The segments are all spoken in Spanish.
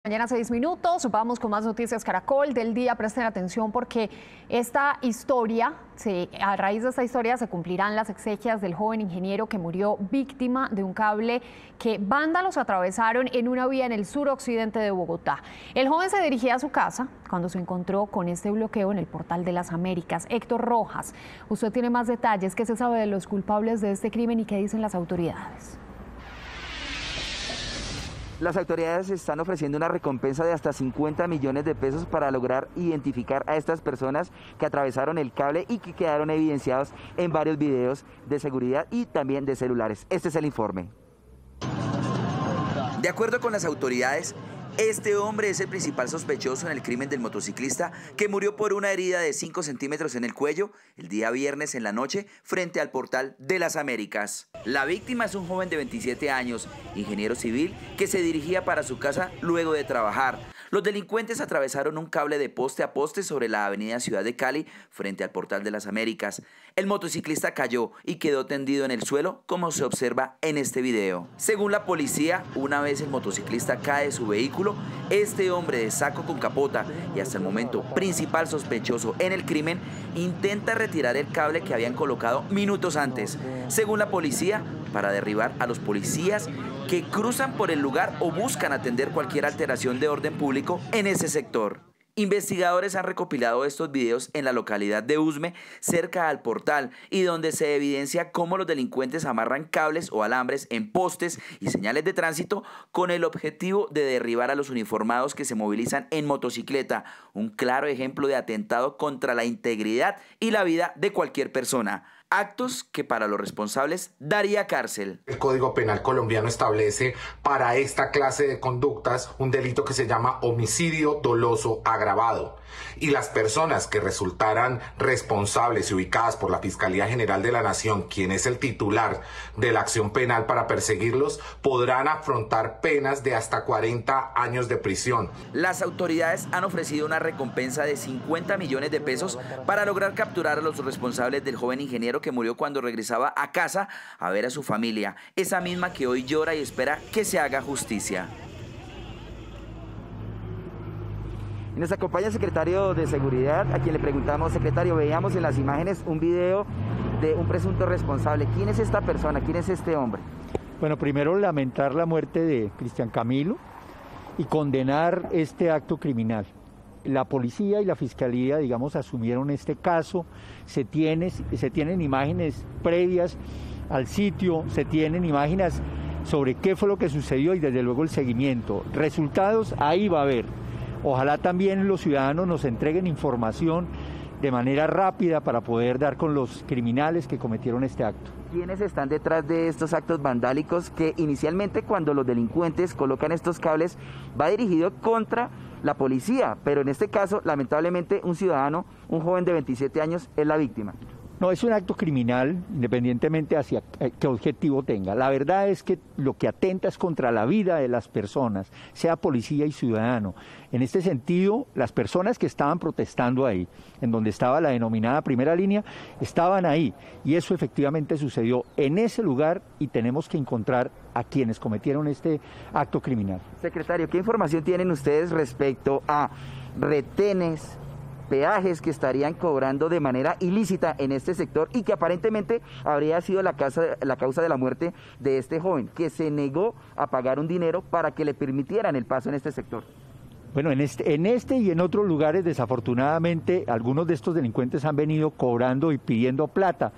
Mañana 6 minutos, vamos con más noticias Caracol del día. Presten atención porque a raíz de esta historia se cumplirán las exequias del joven ingeniero que murió víctima de un cable que vándalos atravesaron en una vía en el suroccidente de Bogotá. El joven se dirigía a su casa cuando se encontró con este bloqueo en el Portal de las Américas. Héctor Rojas, usted tiene más detalles. ¿Qué se sabe de los culpables de este crimen y qué dicen las autoridades? Las autoridades están ofreciendo una recompensa de hasta 50 millones de pesos para lograr identificar a estas personas que atravesaron el cable y que quedaron evidenciados en varios videos de seguridad y también de celulares. Este es el informe. De acuerdo con las autoridades, este hombre es el principal sospechoso en el crimen del motociclista que murió por una herida de 5 centímetros en el cuello el día viernes en la noche frente al Portal de las Américas. La víctima es un joven de 27 años, ingeniero civil, que se dirigía para su casa luego de trabajar. Los delincuentes atravesaron un cable de poste a poste sobre la avenida Ciudad de Cali frente al Portal de las Américas. El motociclista cayó y quedó tendido en el suelo, como se observa en este video. Según la policía, una vez el motociclista cae de su vehículo, este hombre de saco con capota y hasta el momento principal sospechoso en el crimen, intenta retirar el cable que habían colocado minutos antes. Según la policía, para derribar a los policías que cruzan por el lugar o buscan atender cualquier alteración de orden público en ese sector. Investigadores han recopilado estos videos en la localidad de Usme, cerca al portal, y donde se evidencia cómo los delincuentes amarran cables o alambres en postes y señales de tránsito con el objetivo de derribar a los uniformados que se movilizan en motocicleta, un claro ejemplo de atentado contra la integridad y la vida de cualquier persona. Actos que para los responsables daría cárcel. El Código Penal colombiano establece para esta clase de conductas un delito que se llama homicidio doloso agravado. Y las personas que resultaran responsables y ubicadas por la Fiscalía General de la Nación, quien es el titular de la acción penal para perseguirlos, podrán afrontar penas de hasta 40 años de prisión. Las autoridades han ofrecido una recompensa de 50 millones de pesos para lograr capturar a los responsables del joven ingeniero que murió cuando regresaba a casa a ver a su familia, esa misma que hoy llora y espera que se haga justicia. Nos acompaña el secretario de Seguridad, a quien le preguntamos: secretario, veíamos en las imágenes un video de un presunto responsable. ¿Quién es esta persona? ¿Quién es este hombre? Bueno, primero lamentar la muerte de Cristian Camilo y condenar este acto criminal. La policía y la fiscalía, digamos, asumieron este caso. Se tienen imágenes previas al sitio, se tienen imágenes sobre qué fue lo que sucedió y desde luego el seguimiento. Resultados ahí va a haber. Ojalá también los ciudadanos nos entreguen información de manera rápida para poder dar con los criminales que cometieron este acto. ¿Quiénes están detrás de estos actos vandálicos que inicialmente, cuando los delincuentes colocan estos cables, va dirigido contra la policía? Pero en este caso, lamentablemente, un ciudadano, un joven de 27 años, es la víctima. No, es un acto criminal, independientemente hacia qué objetivo tenga. La verdad es que lo que atenta es contra la vida de las personas, sea policía y ciudadano. En este sentido, las personas que estaban protestando ahí, en donde estaba la denominada primera línea, estaban ahí. Y eso efectivamente sucedió en ese lugar y tenemos que encontrar a quienes cometieron este acto criminal. Secretario, ¿qué información tienen ustedes respecto a retenes, peajes que estarían cobrando de manera ilícita en este sector y que aparentemente habría sido la causa de la muerte de este joven, que se negó a pagar un dinero para que le permitieran el paso en este sector? Bueno, en este y en otros lugares, desafortunadamente, algunos de estos delincuentes han venido cobrando y pidiendo plata,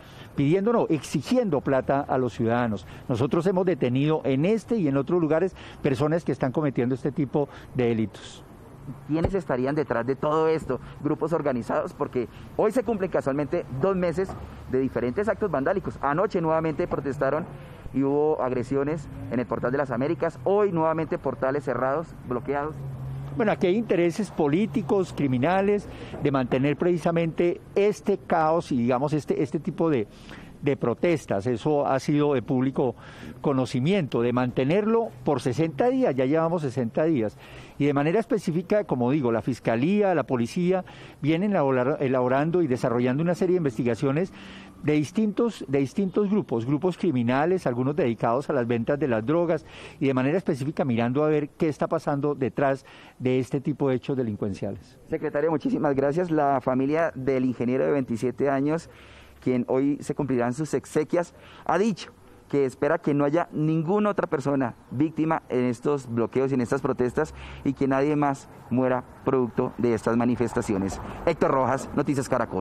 exigiendo plata a los ciudadanos. Nosotros hemos detenido en este y en otros lugares personas que están cometiendo este tipo de delitos. ¿Quiénes estarían detrás de todo esto? Grupos organizados, porque hoy se cumplen casualmente 2 meses de diferentes actos vandálicos. Anoche nuevamente protestaron y hubo agresiones en el Portal de las Américas. Hoy nuevamente portales cerrados, bloqueados. Bueno, aquí hay intereses políticos, criminales, de mantener precisamente este caos y digamos este tipo de de protestas, eso ha sido de público conocimiento, de mantenerlo por 60 días, ya llevamos 60 días, y de manera específica, como digo, la Fiscalía, la Policía vienen elaborando y desarrollando una serie de investigaciones de distintos grupos criminales, algunos dedicados a las ventas de las drogas, y de manera específica mirando a ver qué está pasando detrás de este tipo de hechos delincuenciales. Secretario, muchísimas gracias. La familia del ingeniero de 27 años, quien hoy se cumplirán sus exequias, ha dicho que espera que no haya ninguna otra persona víctima en estos bloqueos y en estas protestas y que nadie más muera producto de estas manifestaciones. Héctor Rojas, Noticias Caracol.